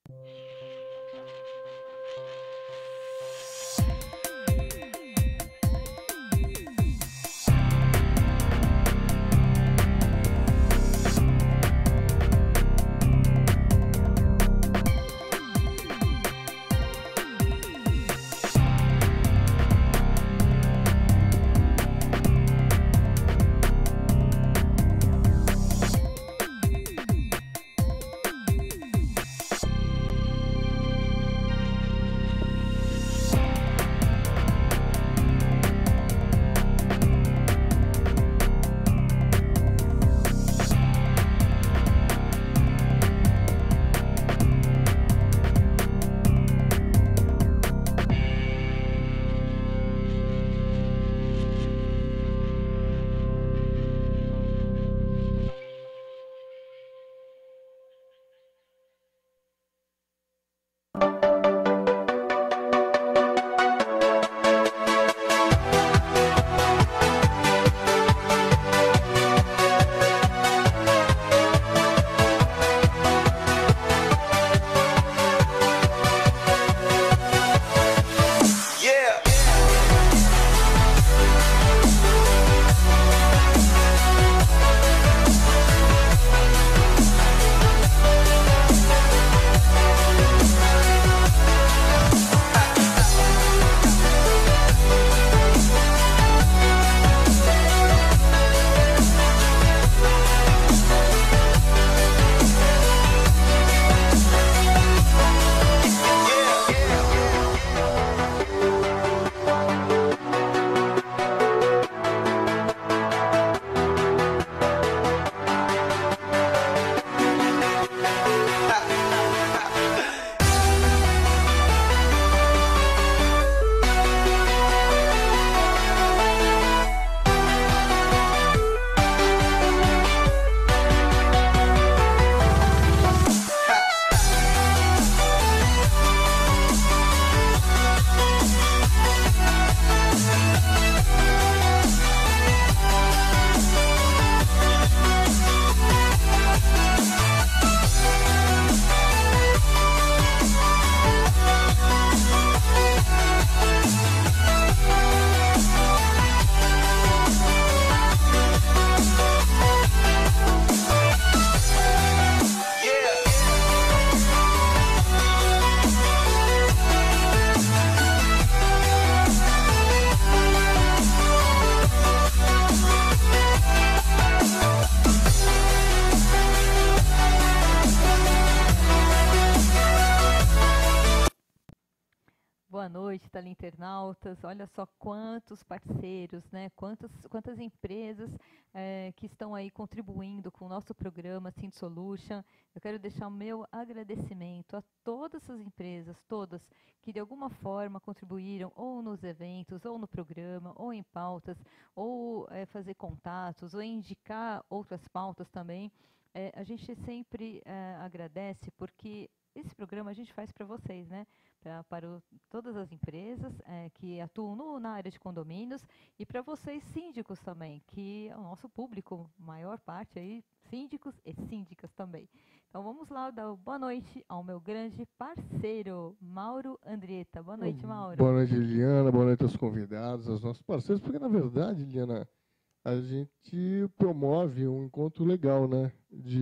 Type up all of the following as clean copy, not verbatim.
Boa noite, teleinternautas. Olha só quantos parceiros, né? Quantas empresas que estão aí contribuindo com o nosso programa Sind Solution. Eu quero deixar o meu agradecimento a todas essas empresas, todas, que de alguma forma contribuíram ou nos eventos, ou no programa, ou em pautas, ou fazer contatos, ou indicar outras pautas também. A gente sempre agradece porque esse programa a gente faz para vocês, né? Para todas as empresas que atuam na área de condomínios e para vocês síndicos também, que é o nosso público, maior parte aí, síndicos e síndicas também. Então vamos lá dar boa noite ao meu grande parceiro, Mauro Andrietta. Boa noite, Mauro. Boa noite, Liliana. Boa noite aos convidados, aos nossos parceiros, porque na verdade, Liliana, a gente promove um encontro legal, né,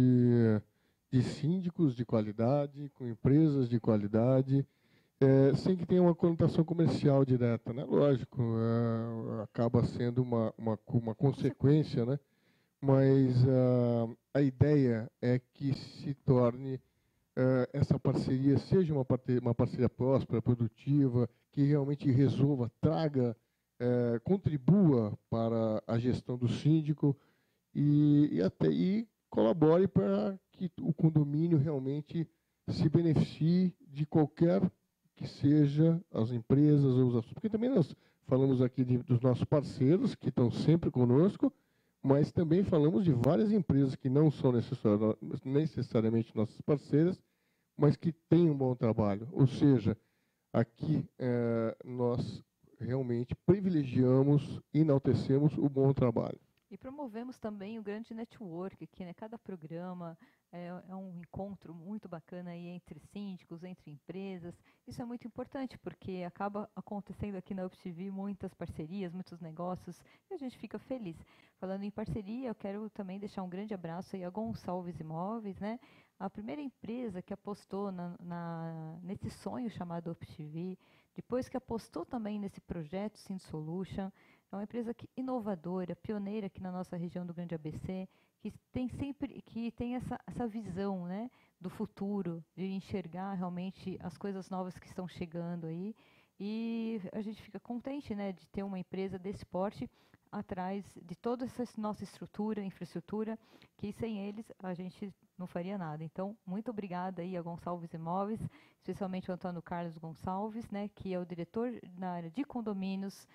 de síndicos de qualidade, com empresas de qualidade, sem que tenha uma conotação comercial direta, né? Lógico, acaba sendo uma consequência, né? Mas a ideia é que se torne essa parceria seja uma parceria próspera, produtiva, que realmente resolva, traga, contribua para a gestão do síndico e colabore para que o condomínio realmente se beneficie de qualquer que seja as empresas ou os assuntos. Porque também nós falamos aqui dos nossos parceiros, que estão sempre conosco, mas também falamos de várias empresas que não são necessariamente nossas parceiras, mas que têm um bom trabalho. Ou seja, aqui nós realmente privilegiamos, enaltecemos o bom trabalho. E promovemos também o grande network, que cada programa é um encontro muito bacana aí entre síndicos, síndicos, entre empresas. Isso é muito importante, porque acaba acontecendo aqui na UpTV muitas parcerias, muitos negócios, e a gente fica feliz. Falando em parceria, eu quero também deixar um grande abraço aí a Gonçalves Imóveis, né? A primeira empresa que apostou nesse sonho chamado UpTV, depois que apostou também nesse projeto Sind Solution. É uma empresa inovadora, pioneira aqui na nossa região do Grande ABC, que tem essa visão, né, do futuro, de enxergar realmente as coisas novas que estão chegando aí. E a gente fica contente, né, de ter uma empresa desse porte atrás de toda essa nossa estrutura, infraestrutura, que sem eles a gente não faria nada. Então, muito obrigada aí a Gonçalves Imóveis, especialmente o Antônio Carlos Gonçalves, né, que é o diretor na área de condomínios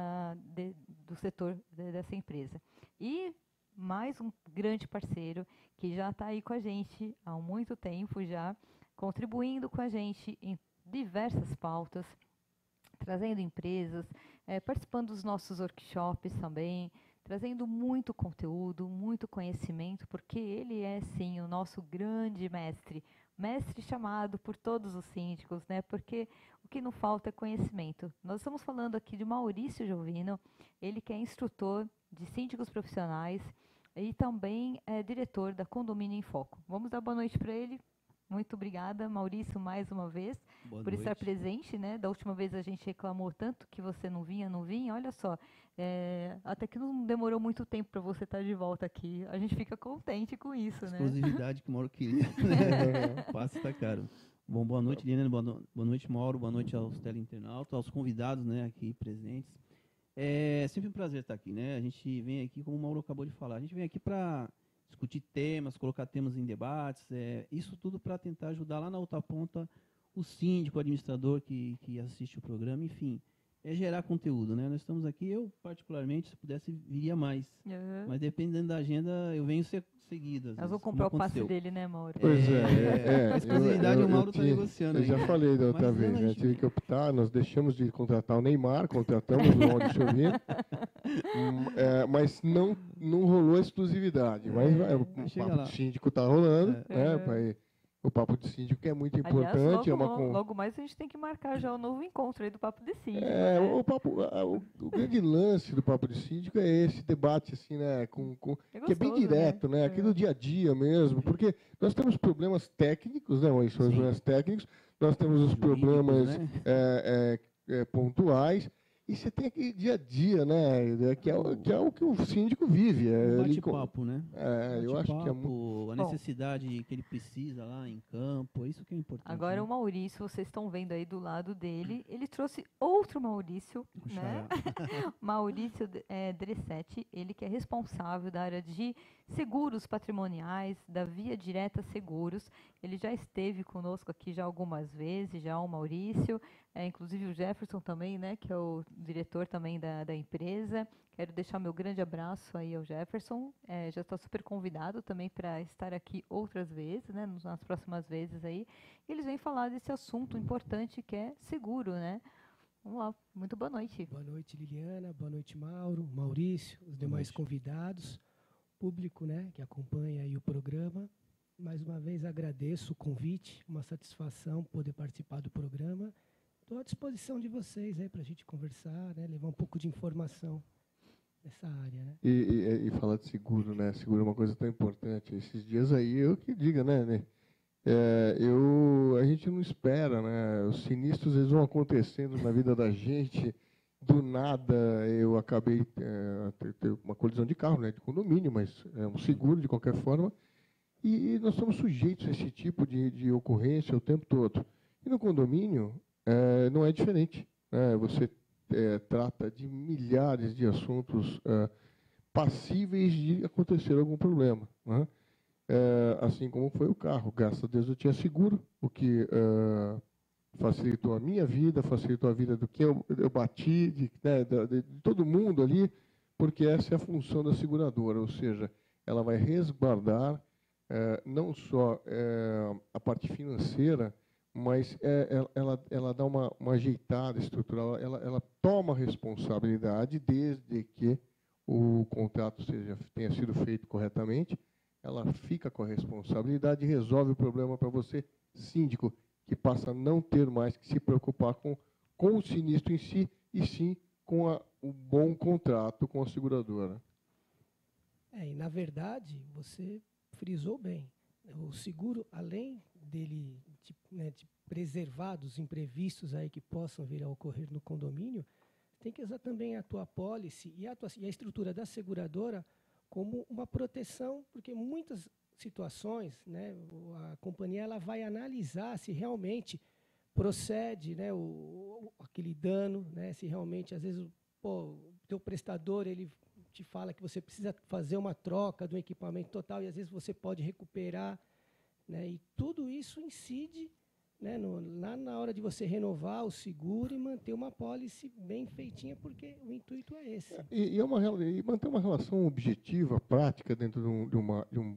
do setor dessa empresa. E mais um grande parceiro que já está aí com a gente há muito tempo já, contribuindo com a gente em diversas pautas, trazendo empresas, participando dos nossos workshops também, trazendo muito conteúdo, muito conhecimento, porque ele é, sim, o nosso grande mestre chamado por todos os síndicos, né? Porque o que não falta é conhecimento. Nós estamos falando aqui de Maurício Jovino, ele que é instrutor de síndicos profissionais e também é diretor da Condomínio em Foco. Vamos dar boa noite para ele. Muito obrigada, Maurício, mais uma vez, por estar presente, né? Da última vez a gente reclamou tanto que você não vinha. Olha só, até que não demorou muito tempo para você estar de volta aqui. A gente fica contente com isso, né? Exclusividade que o Mauro queria. O passe está caro. Bom, boa noite, Liliana, boa noite, Mauro, boa noite aos teleinternautas, aos convidados, né, aqui presentes. É sempre um prazer estar aqui, né? A gente vem aqui, como o Mauro acabou de falar, a gente vem aqui para discutir temas, colocar temas em debates, isso tudo para tentar ajudar lá na outra ponta o síndico, o administrador que assiste o programa, enfim, gerar conteúdo, né? Nós estamos aqui, eu particularmente, se pudesse, viria mais, mas dependendo da agenda, eu venho seguidas. Nós vamos comprar o passe dele, né, Mauro? Pois a exclusividade o Mauro está negociando. Eu já falei da outra vez, né? Tive que optar, nós deixamos de contratar o Neymar, contratamos o Maurício Jovino, mas não rolou a exclusividade. Mas o papo de síndico está rolando, né? O papo de síndico que é muito importante. Aliás, logo mais a gente tem que marcar já o novo encontro aí do papo de síndico. O grande lance do papo de síndico é esse debate, assim, né? Que é bem direto, né? Aqui no dia a dia mesmo, porque nós temos problemas técnicos, né? São os problemas técnicos, nós temos os problemas pontuais. E você tem aquele dia a dia, né? Que é o que o síndico vive. Bate-papo, né? Eu acho que é muito... A necessidade que ele precisa lá em campo, isso que é importante. Agora, né? O Maurício, vocês estão vendo aí do lado dele, ele trouxe outro Maurício, né? Maurício Dressetti, ele que é responsável da área de seguros patrimoniais, da Via Direta Seguros. Ele já esteve conosco aqui já algumas vezes, já o Maurício, inclusive o Jefferson também, né, que é o diretor também da empresa. Quero deixar meu grande abraço aí ao Jefferson. Já está super convidado também para estar aqui outras vezes, né, nas próximas vezes aí. Eles vêm falar desse assunto importante que é seguro, né? Vamos lá, muito boa noite. Boa noite, Liliana, boa noite, Mauro, Maurício, os demais convidados, público, né, que acompanha aí o programa. Mais uma vez agradeço o convite, uma satisfação poder participar do programa. Estou à disposição de vocês aí para a gente conversar, né, levar um pouco de informação nessa área, né? E falar de seguro, né? Seguro é uma coisa tão importante. Esses dias aí, eu que diga, né? A gente não espera, né? Os sinistros eles vão acontecendo na vida da gente. Do nada, eu acabei ter uma colisão de carro, né? De condomínio, mas é um seguro de qualquer forma. E nós somos sujeitos a esse tipo de ocorrência o tempo todo. E no condomínio não é diferente, né? Você trata de milhares de assuntos passíveis de acontecer algum problema, né? Assim como foi o carro. Graças a Deus eu tinha seguro, o que facilitou a minha vida, facilitou a vida do que eu bati, de todo mundo ali, porque essa é a função da seguradora, ou seja, ela vai resguardar não só a parte financeira, mas ela dá uma ajeitada estrutural, ela toma responsabilidade desde que o contrato tenha sido feito corretamente, ela fica com a responsabilidade e resolve o problema para você, síndico, que passa a não ter mais que se preocupar com o sinistro em si, e sim com o bom contrato com a seguradora. E na verdade, você frisou bem. O seguro, além dele de preservar dos imprevistos aí que possam vir a ocorrer no condomínio, tem que usar também a tua apólice e a estrutura da seguradora como uma proteção, porque muitas situações, né, a companhia ela vai analisar se realmente procede, né, aquele dano, né, se realmente, às vezes, o teu prestador ele te fala que você precisa fazer uma troca do equipamento total e às vezes você pode recuperar, né, e tudo isso incide, né, lá na hora de você renovar o seguro e manter uma apólice bem feitinha, porque o intuito é esse. E manter uma relação objetiva, prática, dentro de um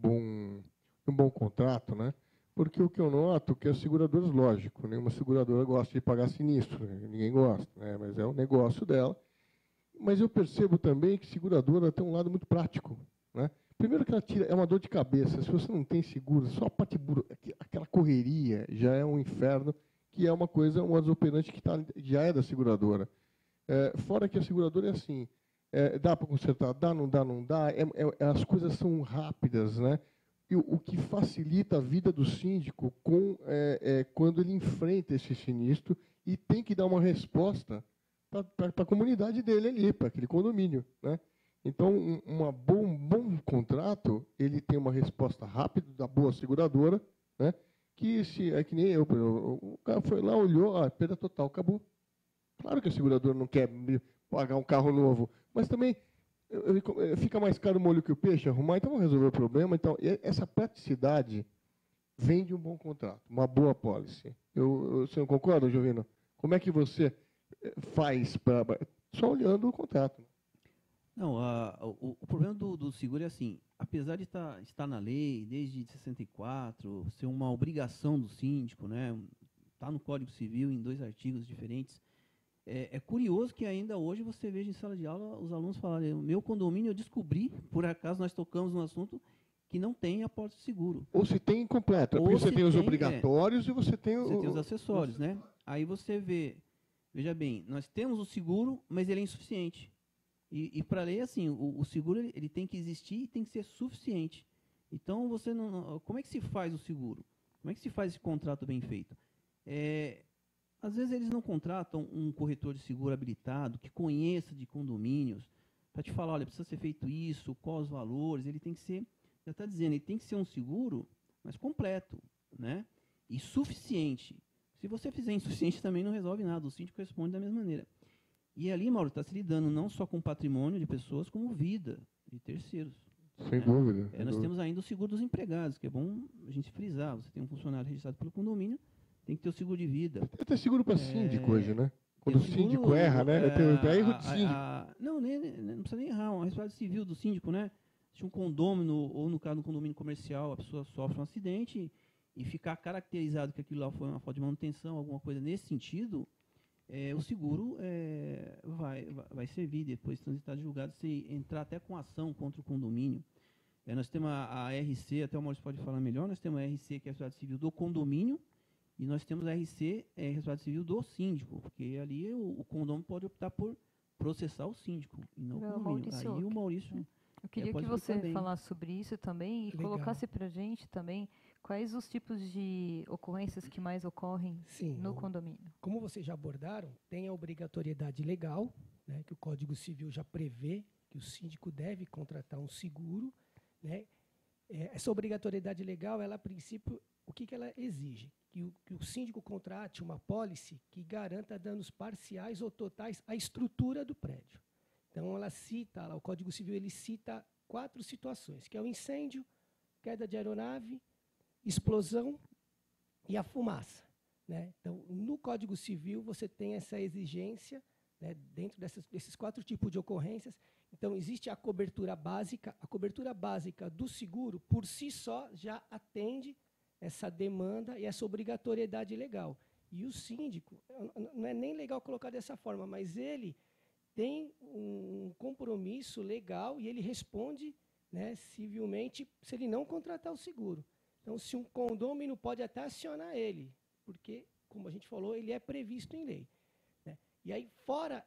bom contrato, né? Porque o que eu noto é que as seguradoras, lógico, nenhuma seguradora gosta de pagar sinistro, né? Ninguém gosta, né? Mas é o negócio dela. Mas eu percebo também que seguradora tem um lado muito prático, né? Primeiro que ela tira, é uma dor de cabeça. Se você não tem seguro, só a parte aquela correria já é um inferno, que é uma coisa, um modus operandi que já é da seguradora. Fora que a seguradora é assim, dá para consertar, dá, não dá, não dá, as coisas são rápidas, né? E o que facilita a vida do síndico quando ele enfrenta esse sinistro e tem que dar uma resposta para a comunidade dele ali, para aquele condomínio, né? Então, um bom contrato, ele tem uma resposta rápida da boa seguradora, né? Que é que nem eu, o cara foi lá, olhou, perda total, acabou. Claro que a seguradora não quer pagar um carro novo, mas também fica mais caro o molho que o peixe arrumar, então vamos resolver o problema. Então, essa praticidade vem de um bom contrato, uma boa apólice. Você não concorda, Jovino? Como é que você faz só olhando o contrato? Não, o problema do seguro é assim, apesar de estar na lei desde 64, ser uma obrigação do síndico, né, está no Código Civil em 2 artigos diferentes, é curioso que ainda hoje você veja em sala de aula os alunos falarem, o meu condomínio eu descobri, por acaso nós tocamos no assunto, que não tem apólice de seguro. Ou se tem incompleto, porque você tem os obrigatórios e você tem os acessórios, né? Aí você veja bem, nós temos o seguro, mas ele é insuficiente. E para a lei, assim, o seguro ele tem que existir e tem que ser suficiente. Então, você como é que se faz o seguro? Como é que se faz esse contrato bem feito? Às vezes eles não contratam um corretor de seguro habilitado, que conheça de condomínios, para te falar, olha, precisa ser feito isso, quais os valores, ele tem que ser, já está dizendo, ele tem que ser um seguro, mas completo, né? E suficiente. Se você fizer insuficiente, também não resolve nada, o síndico responde da mesma maneira. E ali, Mauro, está se lidando não só com patrimônio de pessoas, como vida de terceiros. Sem dúvida. Nós temos ainda o seguro dos empregados, que é bom a gente frisar. Você tem um funcionário registrado pelo condomínio, tem que ter o seguro de vida. Tem seguro para síndico hoje, né? Quando o síndico erra, né? Tem erro de síndico. Não precisa nem errar. A responsabilidade civil do síndico, né? Se um condômino, ou no caso do condomínio comercial, a pessoa sofre um acidente e ficar caracterizado que aquilo lá foi uma falta de manutenção, alguma coisa nesse sentido, o seguro vai servir depois de transitar de julgado, se entrar até com ação contra o condomínio. Nós temos a RC, até o Maurício pode falar melhor, nós temos a RC, que é a responsabilidade civil do condomínio, e nós temos a RC, responsabilidade civil do síndico, porque ali o condomínio pode optar por processar o síndico, e não o condomínio. Aí o Maurício... Eu queria que você falasse sobre isso também e colocasse para a gente também quais os tipos de ocorrências que mais ocorrem no condomínio. Como vocês já abordaram, tem a obrigatoriedade legal, né, que o Código Civil já prevê que o síndico deve contratar um seguro, né? Essa obrigatoriedade legal, ela a princípio, o que ela exige? Que o síndico contrate uma apólice que garanta danos parciais ou totais à estrutura do prédio. Então, ela cita, o Código Civil ele cita 4 situações, que é o incêndio, queda de aeronave, explosão e a fumaça, né? Então, no Código Civil, você tem essa exigência, né, dentro desses 4 tipos de ocorrências. Então, existe a cobertura básica. A cobertura básica do seguro, por si só, já atende essa demanda e essa obrigatoriedade legal. E o síndico, não é nem legal colocar dessa forma, mas ele tem um compromisso legal e ele responde, né, civilmente se ele não contratar o seguro. Então, se um condômino pode até acionar ele, porque, como a gente falou, ele é previsto em lei. Né? E aí, fora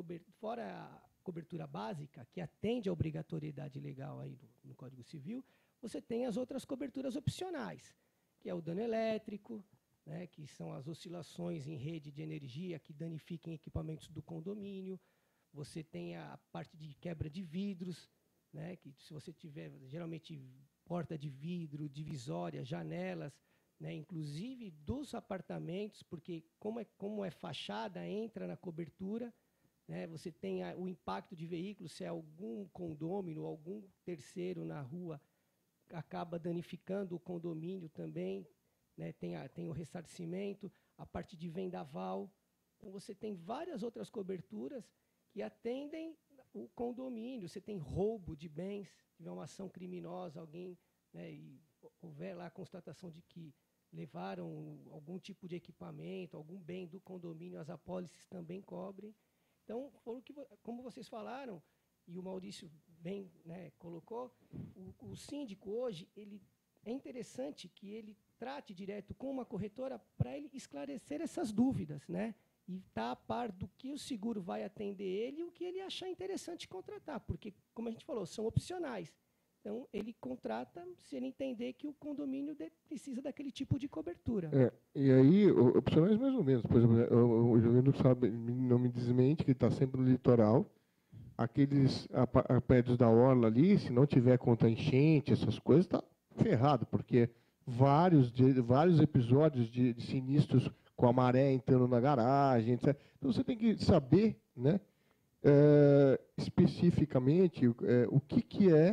a cobertura básica, que atende à obrigatoriedade legal aí no Código Civil, você tem as outras coberturas opcionais, que é o dano elétrico, né, que são as oscilações em rede de energia que danifiquem equipamentos do condomínio. Você tem a parte de quebra de vidros, né, que se você tiver, geralmente, porta de vidro, divisória, janelas, né, inclusive dos apartamentos, porque como é fachada, entra na cobertura, né, você tem o impacto de veículos, se é algum condômino, algum terceiro na rua, acaba danificando o condomínio também, né, tem o ressarcimento, a parte de vendaval. Então, você tem várias outras coberturas que atendem o condomínio. Você tem roubo de bens, se tiver uma ação criminosa, alguém, né, e houver lá a constatação de que levaram algum tipo de equipamento, algum bem do condomínio, as apólices também cobrem. Então, como vocês falaram, e o Maurício bem, né, colocou, o síndico hoje, é interessante que ele trate direto com uma corretora para ele esclarecer essas dúvidas, né? E estar a par do que o seguro vai atender ele e o que ele achar interessante contratar, porque, como a gente falou, são opcionais. Então, ele contrata se ele entender que o condomínio precisa daquele tipo de cobertura. E aí, opcionais mais ou menos. Por exemplo, o Juliano não me desmente que está sempre no litoral. Aqueles prédios da orla ali, se não tiver contra enchente, essas coisas, está ferrado, porque vários episódios de sinistros com a maré entrando na garagem, etc. Então, você tem que saber, né, especificamente o que é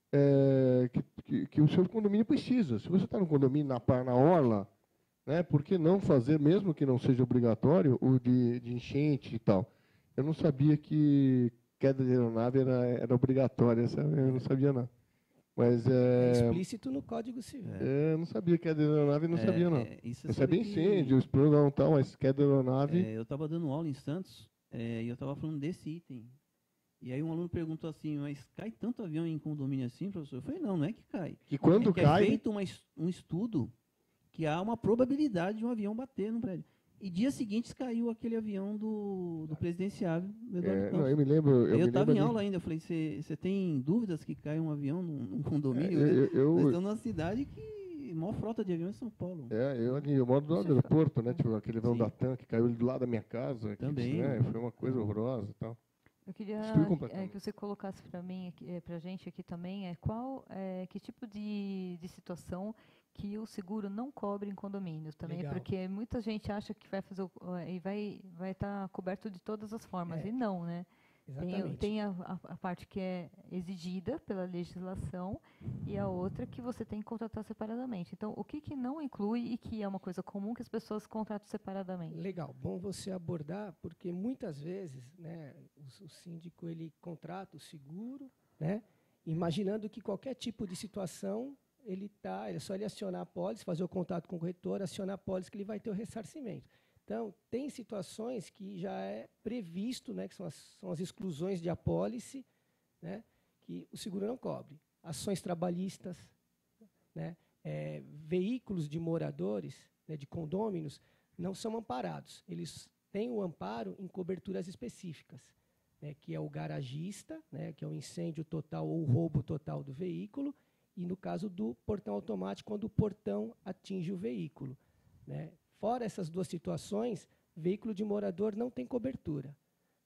que o seu condomínio precisa. Se você está no condomínio na orla, né, por que não fazer, mesmo que não seja obrigatório, o de enchente e tal? Eu não sabia que queda de aeronave era obrigatória, sabe? Eu não sabia, não. Mas, é explícito no Código Civil. Eu não sabia que queda de aeronave, não sabia, não. Eu sabia incêndio, explosão e tal, mas queda de aeronave... eu estava dando aula em Santos, e eu estava falando desse item. E aí um aluno perguntou assim, mas cai tanto avião em condomínio assim, professor? Eu falei, não é que cai. Que quando cai... É feito um estudo que há uma probabilidade de um avião bater no prédio. E dia seguinte caiu aquele avião do presidenciável. Do Eduardo Campos. Não, eu me lembro... Eu estava em aula ainda, eu falei, você tem dúvidas que cai um avião num condomínio? Nós estamos numa cidade que... maior frota de aviões em São Paulo. Eu moro do lado do aeroporto, né? Tipo, aquele avião da TAM que caiu do lado da minha casa. Também. Né? Foi uma coisa horrorosa e tal. Eu queria que você colocasse para mim, para a gente aqui também, que tipo de situação que o seguro não cobre em condomínios também, Legal. Porque muita gente acha que vai fazer e vai estar coberto de todas as formas, e não, né? Exatamente. Tem a parte que é exigida pela legislação e a outra que você tem que contratar separadamente. Então, o que não inclui e que é uma coisa comum que as pessoas contratam separadamente? Legal, bom você abordar, porque muitas vezes, né, o síndico ele contrata o seguro, né, imaginando que qualquer tipo de situação é só ele acionar a pólice, fazer o contato com o corretor, acionar a pólice que ele vai ter o ressarcimento. Então, tem situações que já é previsto, né, que são as exclusões de apólice, né, que o seguro não cobre. Ações trabalhistas, né, veículos de moradores, né, de condôminos, não são amparados. Eles têm o amparo em coberturas específicas, né, que é o garagista, né, que é o incêndio total ou o roubo total do veículo, e no caso do portão automático, quando o portão atinge o veículo, né. Fora essas duas situações, veículo de morador não tem cobertura.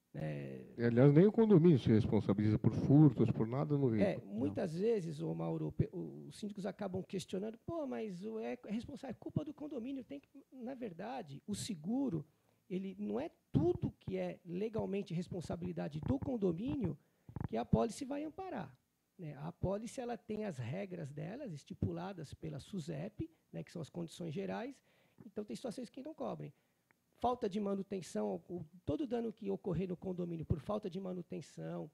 Aliás, nem o condomínio se responsabiliza por furtos, por nada no veículo. Muitas vezes, Mauro, os síndicos acabam questionando, mas é responsável, é culpa do condomínio. Na verdade, o seguro, ele não é tudo que é legalmente responsabilidade do condomínio que a apólice vai amparar. Né? A apólice ela tem as regras delas, estipuladas pela SUSEP, né, que são as condições gerais. Então, tem situações que não cobrem. Falta de manutenção, todo dano que ocorrer no condomínio por falta de manutenção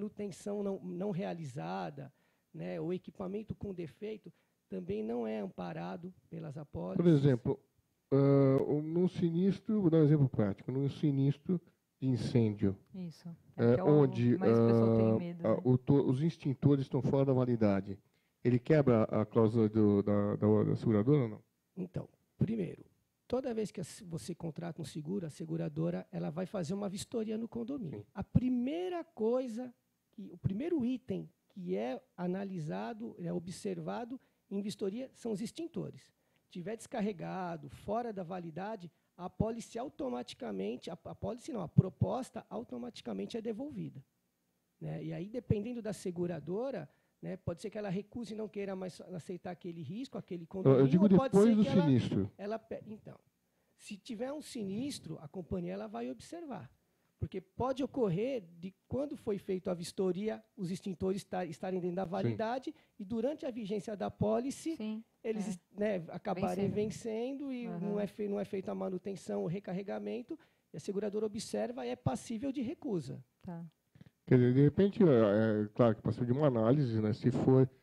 não realizada, né, o equipamento com defeito, também não é amparado pelas apólices. Por exemplo, num sinistro, vou dar um exemplo prático, num sinistro de incêndio, Isso. onde mais o pessoal tem medo, né? os extintores estão fora da validade, ele quebra a cláusula da seguradora ou não? Então, primeiro, toda vez que você contrata um seguro, a seguradora ela vai fazer uma vistoria no condomínio. A primeira coisa, o primeiro item que é analisado, é observado em vistoria são os extintores. Se tiver descarregado, fora da validade, a apólice automaticamente, a proposta automaticamente é devolvida. Né? E aí, dependendo da seguradora, né, pode ser que ela recuse e não queira mais aceitar aquele risco, aquele condomínio. Eu digo ou depois pode ser do que sinistro. Então, se tiver um sinistro, a companhia ela vai observar. Porque pode ocorrer de, quando foi feita a vistoria, os extintores estarem dentro da validade e durante a vigência da apólice, eles acabarem vencendo e não é feita a manutenção, o recarregamento, e a seguradora observa e é passível de recusa. Tá. Quer dizer, de repente, claro que passa de uma análise, né? Se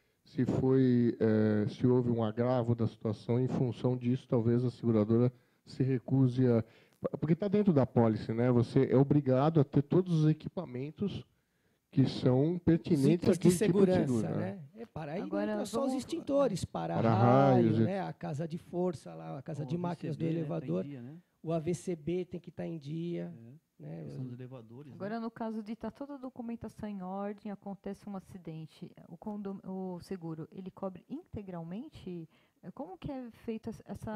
houve um agravo da situação, em função disso, talvez a seguradora se recuse a... Porque está dentro da apólice, né? Você é obrigado a ter todos os equipamentos que são pertinentes àquele de segurança, tipo de seguro, né? Aí agora, não é só os extintores, para-raio, né? A casa de força, lá, a casa de máquinas do elevador, tá em dia, né? O AVCB tem que estar em dia. Né? São os elevadores. Agora, no caso de estar toda a documentação em ordem, acontece um acidente, o seguro, ele cobre integralmente? Como que é feita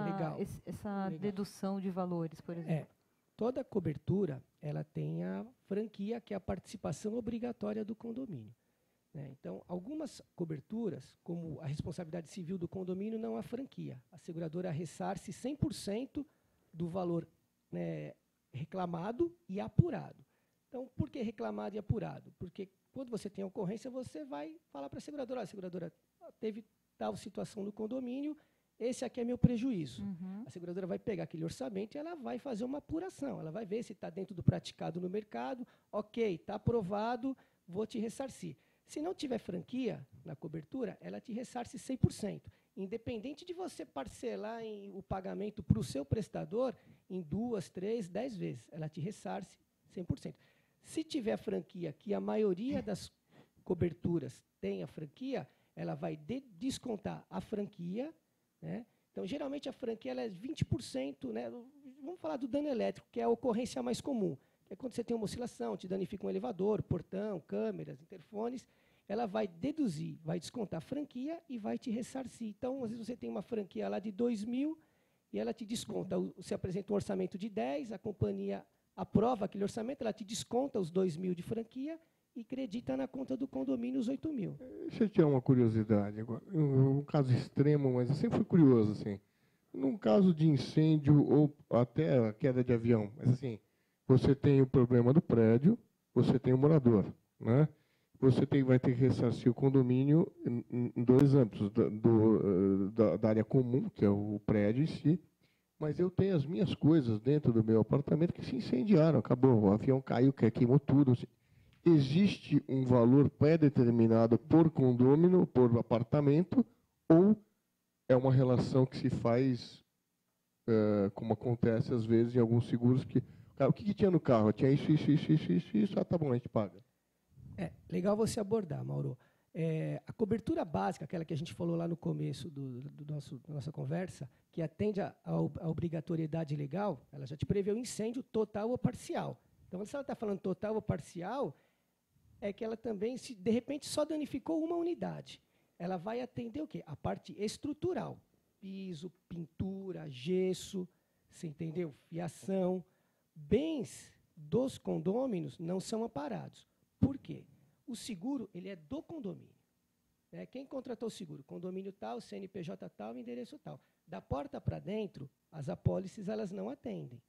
essa dedução de valores, por exemplo? Toda cobertura ela tem a franquia, que é a participação obrigatória do condomínio. Né? Então, algumas coberturas, como a responsabilidade civil do condomínio, não há franquia. A seguradora ressarce 100% do valor, né, reclamado e apurado. Então, por que reclamado e apurado? Porque quando você tem ocorrência, você vai falar para a seguradora teve tal situação no condomínio, esse aqui é meu prejuízo. A seguradora vai pegar aquele orçamento e ela vai fazer uma apuração. Ela vai ver se está dentro do praticado no mercado. Ok, está aprovado, vou te ressarcir. Se não tiver franquia na cobertura, ela te ressarce 100%. Independente de você parcelar o pagamento para o seu prestador em 2, 3, 10 vezes. Ela te ressarce 100%. Se tiver franquia, que a maioria das coberturas tem a franquia, ela vai descontar a franquia. Né? Então, geralmente, a franquia ela é 20%. Né? Vamos falar do dano elétrico, que é a ocorrência mais comum. É quando você tem uma oscilação, te danifica um elevador, portão, câmeras, interfones, ela vai deduzir, vai descontar a franquia e vai te ressarcir. Então, às vezes, você tem uma franquia lá de 2.000 e ela te desconta. Você apresenta um orçamento de 10, a companhia aprova aquele orçamento, ela te desconta os 2.000 de franquia e acredita na conta do condomínio os 8.000. Deixa eu tirar uma curiosidade agora. Um caso extremo, mas eu sempre fui curioso, assim. Num caso de incêndio ou até a queda de avião, mas assim, você tem o problema do prédio, você tem o morador, né? Você vai ter que ressarcir o condomínio em dois âmbitos, da área comum, que é o prédio em si, mas eu tenho as minhas coisas dentro do meu apartamento que se incendiaram, acabou, o avião caiu, queimou tudo. Existe um valor pré-determinado por condômino, por apartamento, ou é uma relação que se faz, como acontece às vezes em alguns seguros, que o que tinha no carro? Tinha isso, tá bom, a gente paga. Legal você abordar, Mauro. A cobertura básica, aquela que a gente falou lá no começo da nossa conversa, que atende à obrigatoriedade legal, ela já te prevê o incêndio total ou parcial. Então, se ela está falando total ou parcial, é que ela também, se de repente só danificou uma unidade, ela vai atender o quê? A parte estrutural. Piso, pintura, gesso, você entendeu? Fiação. Bens dos condôminos não são amparados. Por quê? O seguro ele é do condomínio. Quem contratou o seguro? Condomínio tal, CNPJ tal, endereço tal. Da porta para dentro, as apólices elas não atendem.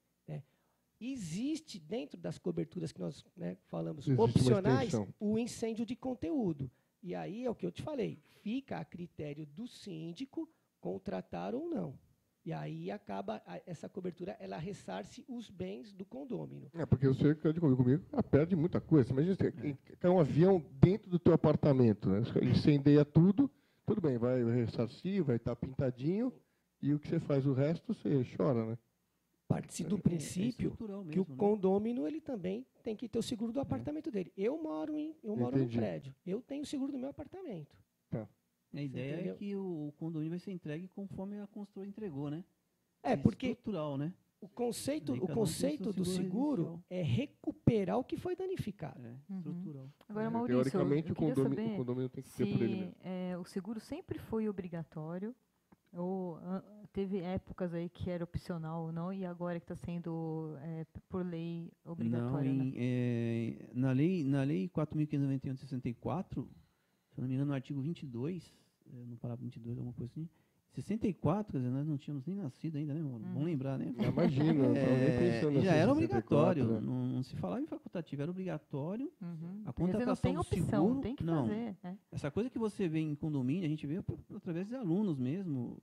Existe, dentro das coberturas que nós falamos, opcionais, o incêndio de conteúdo. E aí é o que eu te falei, fica a critério do síndico contratar ou não. E aí acaba essa cobertura, ela ressarce os bens do condômino. Porque você, comigo, perde muita coisa. Imagina, cai um avião dentro do teu apartamento, né? Incendeia tudo bem, vai ressarcir, vai estar pintadinho, e o que você faz, o resto, você chora, né? Parte-se do princípio que o condômino ele também tem que ter o seguro do apartamento dele. Eu moro num prédio, eu tenho o seguro do meu apartamento. A ideia é que o condomínio vai ser entregue conforme a construtora entregou, né? porque estrutural, né? o conceito Daí cada um tem seu do seguro residencial. é recuperar o que foi danificado. Estrutural. Agora, Maurício, Teoricamente, eu o queria condomínio, saber tem que ter por ele mesmo. se o seguro sempre foi obrigatório ou teve épocas aí que era opcional ou não, e agora que está sendo por lei obrigatório, Não, né? na lei 4.591 de 64, se eu não me engano, no artigo 22, no parágrafo 22, alguma coisa assim, 64, quer dizer, nós não tínhamos nem nascido ainda, né, Mauro? Vamos lembrar, né? Imagina, eu estava nem pensando Já nessa era 64, obrigatório, né? não se falava em facultativo, era obrigatório. A Porque você não contratação tem do opção, seguro, tem que não. fazer. Né? Essa coisa que você vê em condomínio, a gente vê através de alunos mesmo.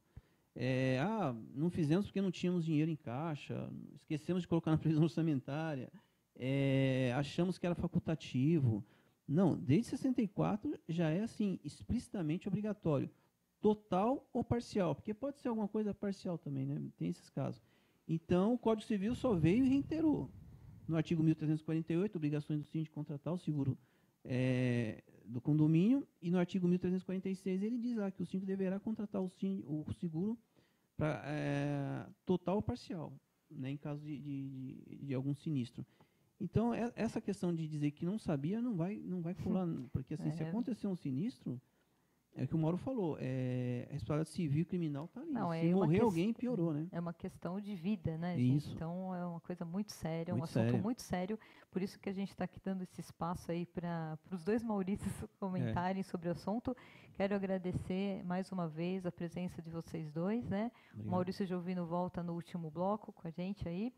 Não fizemos porque não tínhamos dinheiro em caixa, esquecemos de colocar na previsão orçamentária, achamos que era facultativo. Não, desde 64 já é assim, explicitamente obrigatório. Total ou parcial, porque pode ser alguma coisa parcial também, né? Tem esses casos. Então, o Código Civil só veio e reiterou. No artigo 1348, obrigações do síndico contratar o seguro do condomínio, e no artigo 1346 ele diz lá que o síndico deverá contratar o seguro para total ou parcial, né, em caso de algum sinistro. Então, essa questão de dizer que não sabia não vai pular, porque assim, se acontecer um sinistro, é o que o Mauro falou, a responsabilidade civil e criminal está ali. Não, se morrer alguém, piorou, né? É uma questão de vida, né, Isso. gente? Então, é uma coisa muito séria, Muito um assunto sério. muito sério. Por isso que a gente está aqui dando esse espaço aí para os dois Maurícios comentarem sobre o assunto. Quero agradecer mais uma vez a presença de vocês dois, né? Obrigado. O Maurício Giovino volta no último bloco com a gente aí.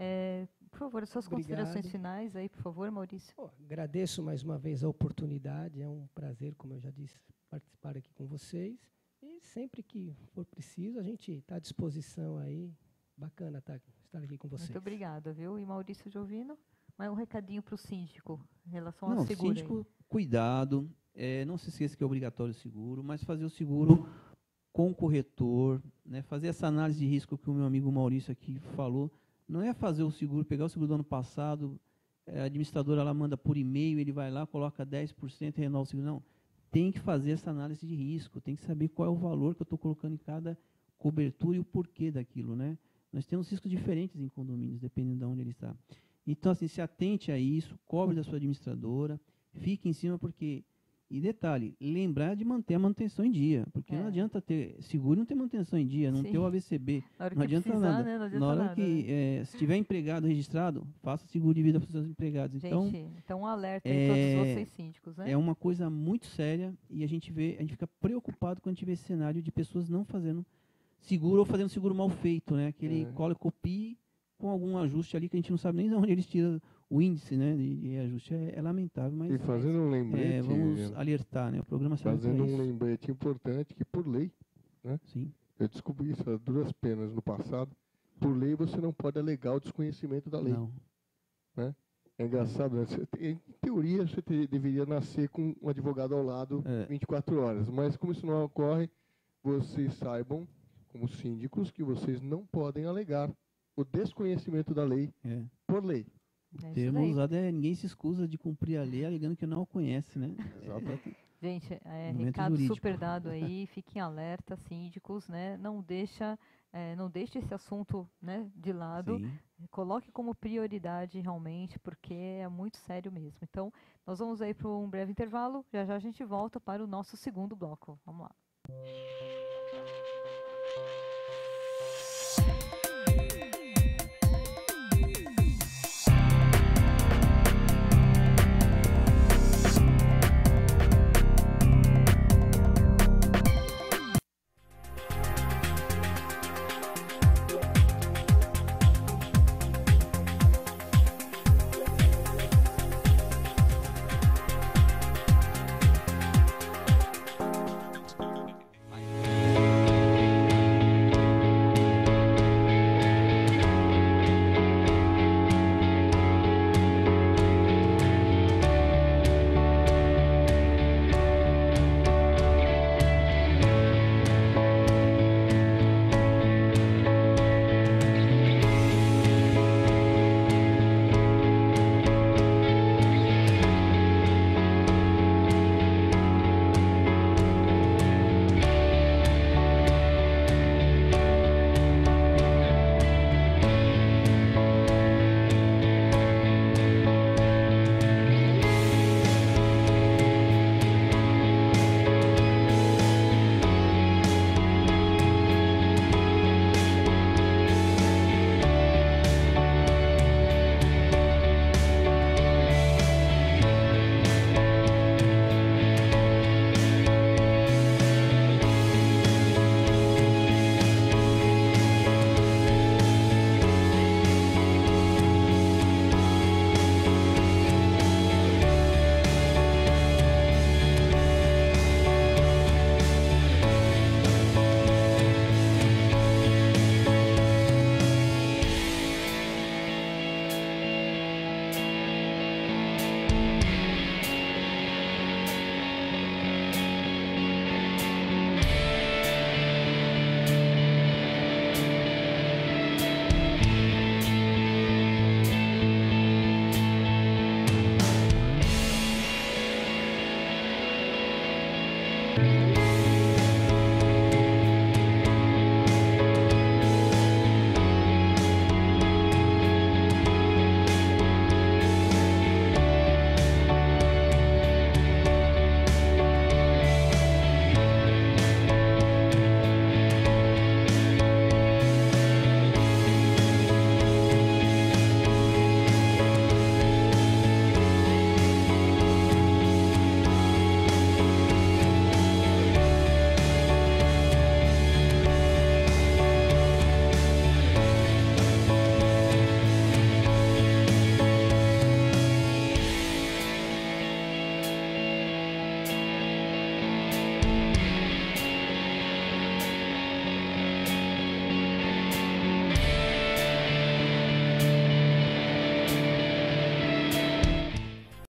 Por favor, as suas Obrigado. considerações finais aí, por favor, Maurício. Agradeço mais uma vez a oportunidade, é um prazer, como eu já disse, participar aqui com vocês. E sempre que for preciso, a gente está à disposição aí. Bacana estar aqui com vocês. Muito obrigada, viu? E Maurício Giovino, um recadinho para o síndico em relação Não, ao seguro. síndico, cuidado, não se esqueça que é obrigatório o seguro, mas fazer o seguro com o corretor, né, fazer essa análise de risco que o meu amigo Maurício aqui falou, não é fazer o seguro, pegar o seguro do ano passado, a administradora lá manda por e-mail, ele vai lá, coloca 10% e renova o seguro. Não, tem que fazer essa análise de risco, tem que saber qual é o valor que eu estou colocando em cada cobertura e o porquê daquilo, né? Nós temos riscos diferentes em condomínios, dependendo de onde ele está. Então, assim, se atente a isso, cobre da sua administradora, fique em cima, porque... E detalhe, lembrar de manter a manutenção em dia, porque não adianta ter seguro e não ter manutenção em dia, não ter o AVCB, não adianta precisar, nada. Né? Não adianta na hora nada, que, né? se tiver empregado registrado, faça seguro de vida para os seus empregados. Então um alerta aí todos vocês síndicos, né? É uma coisa muito séria e a gente fica preocupado quando a gente vê esse cenário de pessoas não fazendo seguro ou fazendo seguro mal feito, né? Aquele cola e copie com algum ajuste ali que a gente não sabe nem de onde eles tiram o índice, né, de ajuste. É lamentável, mas E fazendo um lembrete, vamos alertar, né? O programa serve fazendo pra um isso. lembrete importante que por lei, né? Sim. Eu descobri isso a duras penas no passado. Por lei você não pode alegar o desconhecimento da lei. Não. Né? É engraçado, né? Em teoria você deveria nascer com um advogado ao lado 24 horas, mas como isso não ocorre, vocês saibam, como síndicos, que vocês não podem alegar o desconhecimento da lei por lei. Termo usado ninguém se excusa de cumprir a lei alegando que não a conhece, né? Exatamente. Gente, recado jurídico. Super dado aí, fiquem alerta, síndicos, né? Não deixe esse assunto, né, de lado. Sim. Coloque como prioridade realmente, porque é muito sério mesmo. Então, nós vamos aí para um breve intervalo. Já já a gente volta para o nosso segundo bloco. Vamos lá.